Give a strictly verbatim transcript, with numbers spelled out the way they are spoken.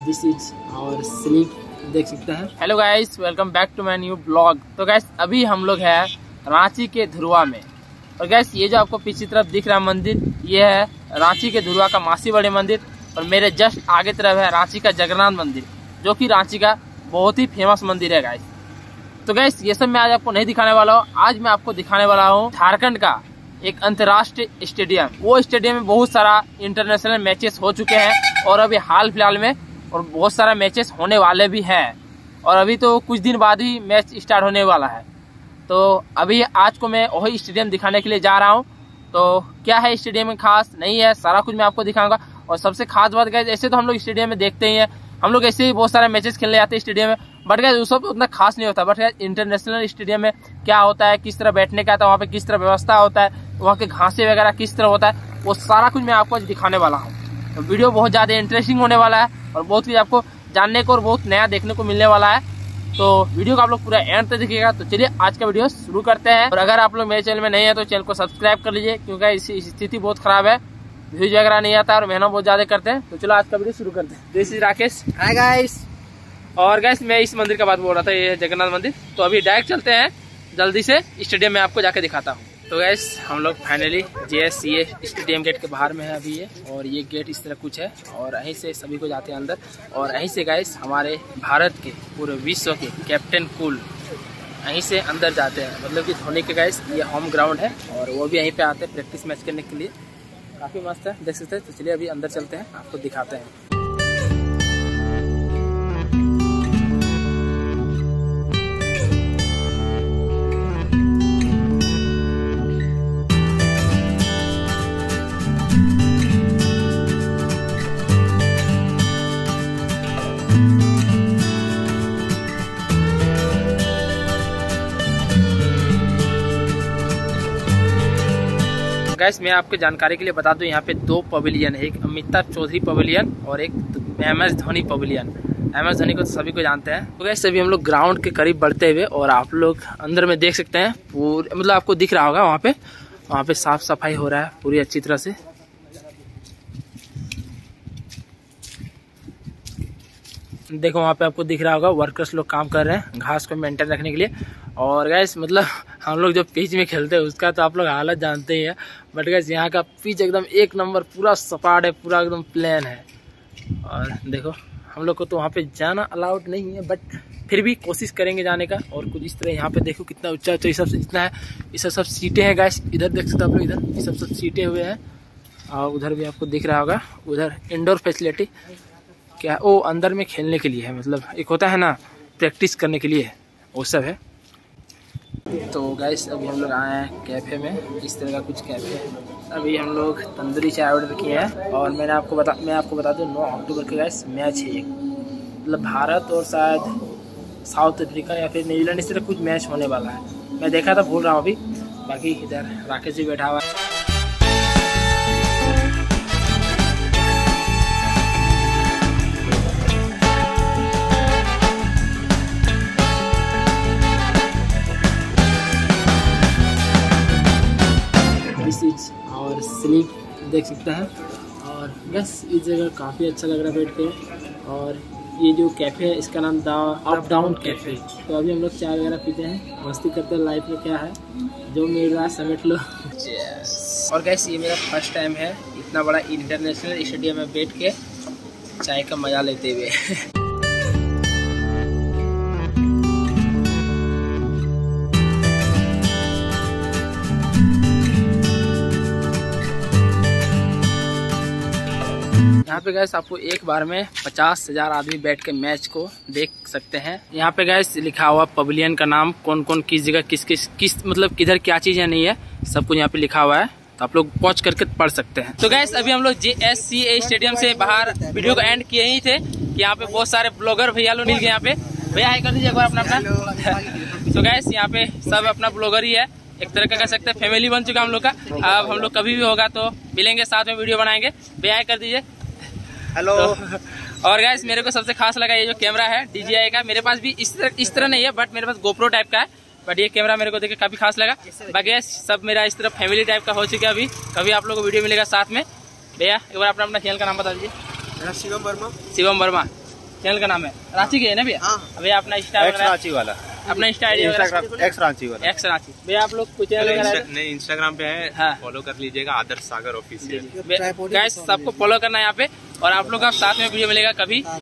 This is our sleep, देख सकते हैं। Hello guys, welcome back to my new blog. तो गाइस अभी हम लोग हैं रांची के धुरवा में। और गाइस ये जो आपको पीछे तरफ दिख रहा है मंदिर, ये है रांची के धुरवा का मासी बड़े मंदिर। और मेरे जस्ट आगे तरफ है रांची का जगन्नाथ मंदिर, जो कि रांची का बहुत ही फेमस मंदिर है गाइस। तो गाइस ये सब मैं आज आपको नहीं दिखाने वाला हूँ। आज मैं आपको दिखाने वाला हूँ झारखंड का एक अंतर्राष्ट्रीय स्टेडियम। वो स्टेडियम में बहुत सारा इंटरनेशनल मैचेस हो चुके हैं और अभी हाल फिलहाल में और बहुत सारा मैचेस होने वाले भी हैं। और अभी तो कुछ दिन बाद ही मैच स्टार्ट होने वाला है। तो अभी आज को मैं वही स्टेडियम दिखाने के लिए जा रहा हूँ। तो क्या है स्टेडियम में खास नहीं है, सारा कुछ मैं आपको दिखाऊंगा। और सबसे खास बात गाइस, ऐसे तो हम लोग स्टेडियम में देखते ही हैं, हम लोग ऐसे ही बहुत सारे मैचेस खेलने आते हैं स्टेडियम में, बट गाइस उस सब उतना खास नहीं होता। बट गाइस इंटरनेशनल स्टेडियम में क्या होता है, किस तरह बैठने का आता है, वहाँ पे किस तरह व्यवस्था होता है, वहाँ के घासे वगैरह किस तरह होता है, वो सारा कुछ मैं आपको आज दिखाने वाला हूँ। तो वीडियो बहुत ज़्यादा इंटरेस्टिंग होने वाला है और बहुत कुछ आपको जानने को और बहुत नया देखने को मिलने वाला है। तो वीडियो को आप लोग पूरा एंड तक देखिएगा। तो चलिए आज का वीडियो शुरू करते हैं। और अगर आप लोग मेरे चैनल में नहीं है तो चैनल को सब्सक्राइब कर लीजिए, क्योंकि इसी स्थिति बहुत खराब है, व्यूज वगैरह नहीं आता और मेहनत बहुत ज्यादा करते हैं। तो चलो आज का वीडियो शुरू करते हैं। This is Rakesh. Hi guys. और गाइस मैं इस मंदिर का बात बोल रहा था, ये है जगन्नाथ मंदिर। तो अभी डायरेक्ट चलते हैं जल्दी से स्टेडियम में, आपको जाके दिखाता हूँ। तो गाइस हम लोग finally J S C A stadium gate के बाहर में है अभी ये। और ये गेट इस तरह कुछ है और यहीं से सभी को जाते हैं अंदर। और यहीं से गाइस हमारे भारत के पूरे विश्व के कैप्टन कूल यहीं से अंदर जाते हैं। मतलब कि धोनी के गाइस ये होम ग्राउंड है और वो भी यहीं पे आते हैं प्रैक्टिस मैच करने के लिए। काफ़ी मस्त है, देख सकते हैं। तो चलिए अभी अंदर चलते हैं, आपको दिखाते हैं। गाइस मैं आपको जानकारी के लिए बता दूं, यहाँ पे दो पवेलियन है, एक अमिताभ चौधरी पवेलियन और एक M S Dhoni pavilion. M S Dhoni को तो सभी को जानते हैं। तो गाइस अभी हम लोग ग्राउंड के करीब बढ़ते हुए और आप लोग अंदर में देख सकते हैं, पूरे मतलब आपको दिख रहा होगा वहाँ पे वहाँ पे साफ सफाई हो रहा है पूरी अच्छी तरह से। देखो वहाँ पे आपको दिख रहा होगा वर्कर्स लोग काम कर रहे हैं घास को मेंटेन रखने के लिए। और गैस मतलब हम लोग जो पिच में खेलते हैं उसका तो आप लोग हालत जानते ही हैं, बट गैस यहाँ का पिच एकदम एक नंबर, पूरा सपाट है, पूरा एकदम प्लेन है। और देखो हम लोग को तो वहाँ पे जाना अलाउड नहीं है, बट फिर भी कोशिश करेंगे जाने का। और कुछ इस तरह यहाँ पे देखो कितना ऊंचा ऊंचा ये सब इतना है, ये सब सब सीटें हैं गैस। इधर देख सकते हो आप लोग, इधर ये सब सब सीटें हुए हैं। और उधर भी आपको दिख रहा होगा, उधर इंडोर फैसिलिटी क्या है, वो अंदर में खेलने के लिए है, मतलब एक होता है ना प्रैक्टिस करने के लिए, वो सब है। तो गाइस अभी हम लोग आए हैं कैफ़े में, इस तरह का कुछ कैफ़े है। अभी हम लोग तंदूरी चाय ऑर्डर किए हैं। और मैंने आपको बता मैं आपको बता दूं नौ अक्टूबर के गाइस मैच है, मतलब भारत और शायद साउथ अफ्रीका या फिर न्यूजीलैंड, इस तरह कुछ मैच होने वाला है। मैं देखा था, भूल रहा हूँ अभी। बाकी इधर राकेश जी बैठा हुआ है। दिस इज आवर स्लीप, देख सकते हैं। और बस इस जगह काफ़ी अच्छा लग रहा है बैठ के। और ये जो कैफ़े है इसका नाम द अप डाउन कैफ़े। तो अभी हम लोग चाय वगैरह पीते हैं, मस्ती करते हैं। लाइफ में क्या है जो मिल रहा है समेट लो। yes. और गैस ये मेरा फर्स्ट टाइम है इतना बड़ा इंटरनेशनल स्टेडियम में बैठ के चाय का मज़ा लेते हुए। यहाँ पे गैस आपको एक बार में पचास हजार आदमी बैठ के मैच को देख सकते हैं। यहाँ पे गैस लिखा हुआ पवेलियन का नाम, कौन कौन किस जगह किस किस किस मतलब किधर क्या चीज़ है नहीं है, सब कुछ यहाँ पे लिखा हुआ है। तो आप लोग पहुँच करके पढ़ सकते हैं। तो गैस अभी हम लोग जे एस सी ए स्टेडियम से बाहर वीडियो को एंड किए ही थे कि यहाँ पे बहुत सारे ब्लॉगर भैया लोग मिल गए। यहाँ पे भैया हाई कर दीजिए एक बार अपना अपना। तो गैस यहाँ पे सब अपना ब्लॉगर ही है, एक तरह का कह सकते हैं फैमिली बन चुका हम लोग का। अब हम लोग कभी भी होगा तो मिलेंगे, साथ में वीडियो बनाएंगे। भैया हाई कर दीजिए। हेलो। तो, और गाइस मेरे को सबसे खास लगा ये जो कैमरा है डी जी आई का। मेरे पास भी इस तरह इस तरह नहीं है, बट मेरे पास गोप्रो टाइप का है, बट ये कैमरा मेरे को देख के काफी खास लगा। बाकी सब मेरा इस तरह फैमिली टाइप का हो चुका है। अभी कभी आप लोगों को वीडियो मिलेगा साथ में। भैया एक बार अपना अपना चैनल का नाम बता दीजिए। मेरा शिवम वर्मा। शिवम वर्मा। चैनल का नाम है रांची के है ना भैया? भैया अपना इंस्टा रांची वाला, अपना इंस्टा आईडी एक्स रांची वाला, एक्स रांची। भैया आप लोग कुछ चैनल नहीं इंस्टाग्राम पे है, हाँ। फॉलो कर लीजिएगा, आदर्श सागर ऑफिशियल। गाइस सबको फॉलो करना है यहाँ पे, और आप लोग का साथ में वीडियो मिलेगा कभी